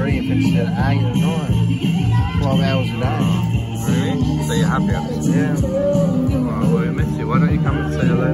3 and finished at 8 at night. 12 hours a day. Really? So you're happy at this? Yeah. Oh, well, we miss you. Why don't you come and say hello?